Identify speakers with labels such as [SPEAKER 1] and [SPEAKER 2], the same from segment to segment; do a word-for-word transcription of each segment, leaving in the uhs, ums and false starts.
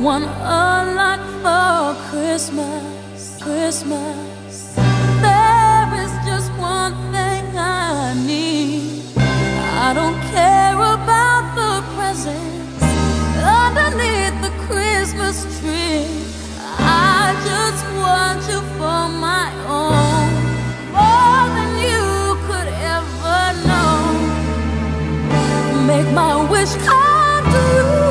[SPEAKER 1] want a lot for Christmas, Christmas. There is just one thing I need. I don't care about the presents underneath the Christmas tree. I just want you for my own, more than you could ever know. Make my wish come true.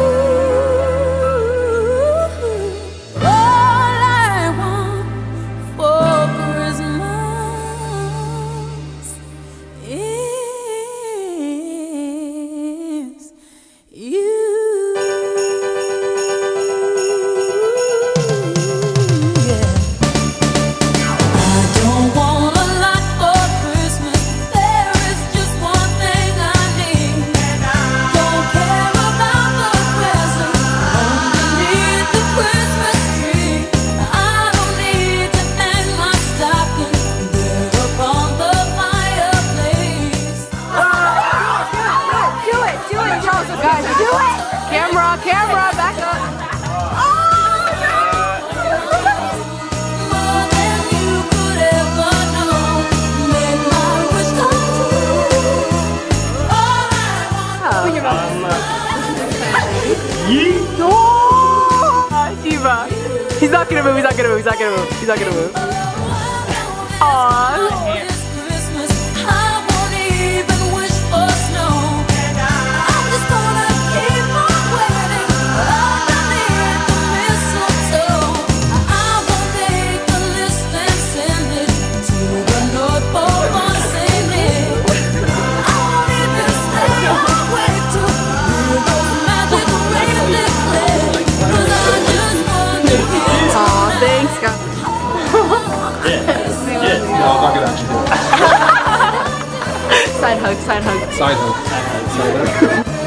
[SPEAKER 2] Camera, camera, back up. Oh, no.
[SPEAKER 1] More than you could ever know. Make my wish come true. All I want.
[SPEAKER 2] Oh, Shiva. He's not gonna move, he's not gonna move, he's not gonna move, he's not gonna move. Aww. Side hug, side hug.
[SPEAKER 3] Side hug. Side hug.